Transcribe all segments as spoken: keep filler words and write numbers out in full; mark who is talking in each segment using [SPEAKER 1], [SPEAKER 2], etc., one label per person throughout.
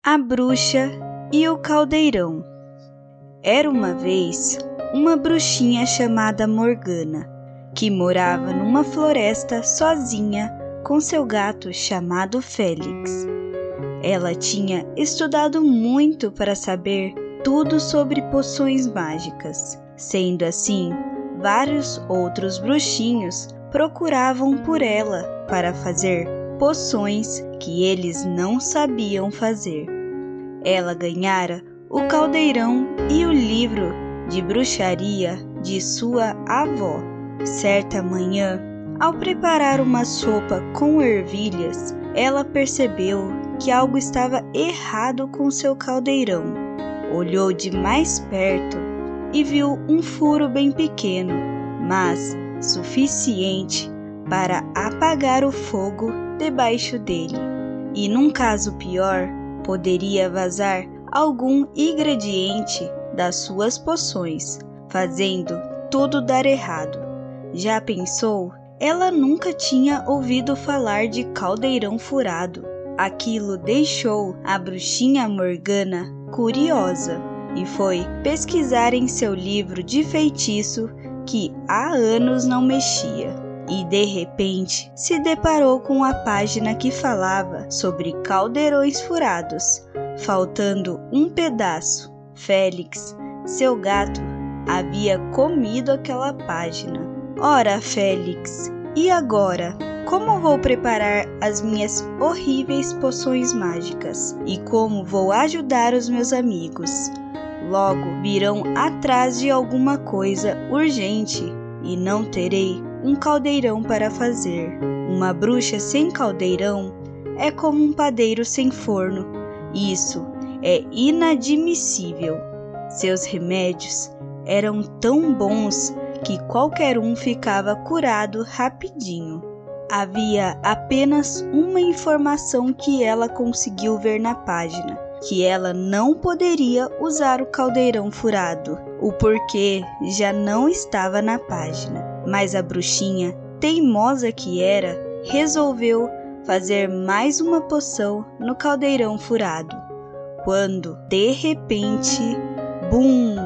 [SPEAKER 1] A Bruxa e o Caldeirão. Era uma vez uma bruxinha chamada Morgana, que morava numa floresta sozinha com seu gato chamado Félix. Ela tinha estudado muito para saber tudo sobre poções mágicas. Sendo assim, vários outros bruxinhos procuravam por ela para fazer poções que eles não sabiam fazer. Ela ganhara o caldeirão e o livro de bruxaria de sua avó. Certa manhã, ao preparar uma sopa com ervilhas, ela percebeu que algo estava errado com seu caldeirão. Olhou de mais perto e viu um furo bem pequeno, mas suficiente para apagar o fogo debaixo dele. E num caso pior, poderia vazar algum ingrediente das suas poções, fazendo tudo dar errado. Já pensou? Ela nunca tinha ouvido falar de caldeirão furado. Aquilo deixou a bruxinha Morgana curiosa e foi pesquisar em seu livro de feitiço que há anos não mexia. E de repente se deparou com a página que falava sobre caldeirões furados, faltando um pedaço. Félix, seu gato, havia comido aquela página. Ora, Félix, e agora? Como vou preparar as minhas horríveis poções mágicas? E como vou ajudar os meus amigos? Logo virão atrás de alguma coisa urgente e não terei um caldeirão para fazer. Uma bruxa sem caldeirão é como um padeiro sem forno. Isso é inadmissível. Seus remédios eram tão bons que qualquer um ficava curado rapidinho. Havia apenas uma informação que ela conseguiu ver na página, que ela não poderia usar o caldeirão furado. O porquê já não estava na página, mas a bruxinha, teimosa que era, resolveu fazer mais uma poção no caldeirão furado. Quando, de repente, bum!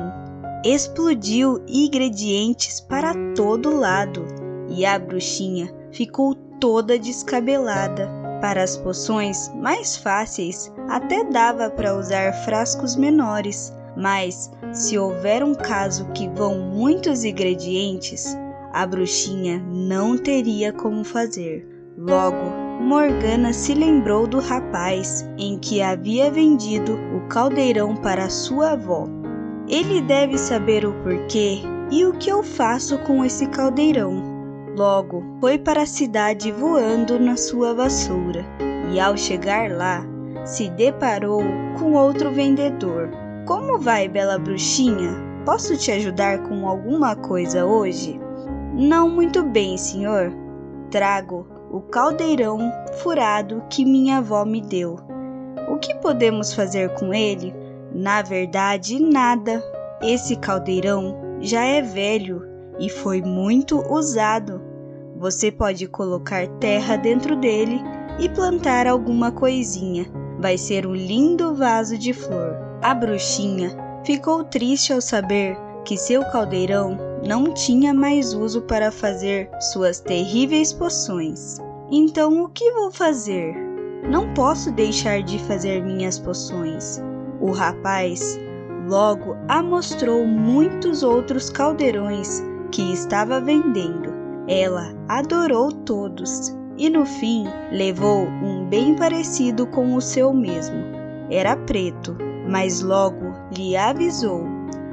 [SPEAKER 1] Explodiu ingredientes para todo lado e a bruxinha ficou toda descabelada. Para as poções mais fáceis, até dava para usar frascos menores, mas se houver um caso que vão muitos ingredientes, a bruxinha não teria como fazer. Logo, Morgana se lembrou do rapaz em que havia vendido o caldeirão para sua avó. Ele deve saber o porquê e o que eu faço com esse caldeirão. Logo, foi para a cidade voando na sua vassoura e, ao chegar lá, se deparou com outro vendedor. Como vai, bela bruxinha? Posso te ajudar com alguma coisa hoje? Não muito bem, senhor. Trago o caldeirão furado que minha avó me deu. O que podemos fazer com ele? Na verdade, nada. Esse caldeirão já é velho e foi muito usado. Você pode colocar terra dentro dele e plantar alguma coisinha. Vai ser um lindo vaso de flor. A bruxinha ficou triste ao saber que seu caldeirão não tinha mais uso para fazer suas terríveis poções. Então, o que vou fazer? Não posso deixar de fazer minhas poções. O rapaz logo amostrou muitos outros caldeirões que estava vendendo. Ela adorou todos e no fim levou um bem parecido com o seu mesmo. Era preto, mas logo lhe avisou: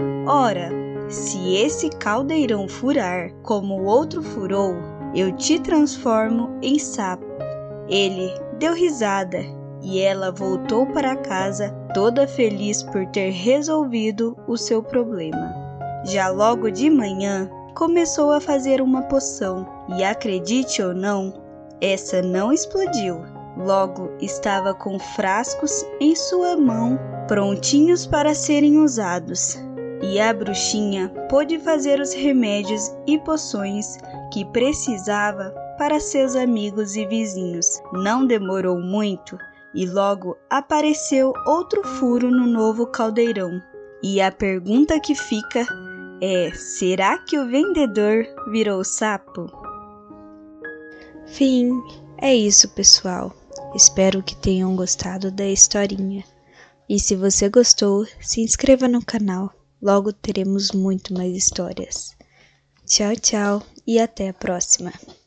[SPEAKER 1] ora, se esse caldeirão furar como o outro furou, eu te transformo em sapo. Ele deu risada e ela voltou para casa toda feliz por ter resolvido o seu problema. Já logo de manhã, começou a fazer uma poção e, acredite ou não, essa não explodiu. Logo estava com frascos em sua mão, prontinhos para serem usados. E a bruxinha pôde fazer os remédios e poções que precisava para seus amigos e vizinhos. Não demorou muito e logo apareceu outro furo no novo caldeirão. E a pergunta que fica é: será que o vendedor virou sapo? Fim. É isso, pessoal. Espero que tenham gostado da historinha. E se você gostou, se inscreva no canal. Logo teremos muito mais histórias. Tchau, tchau e até a próxima.